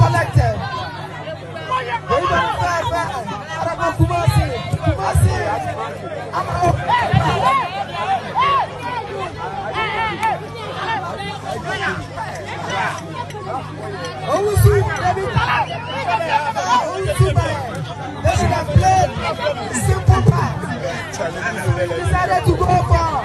collected. They don't fair. Arabo Kumasi. They should have played simple pass. They decided to go for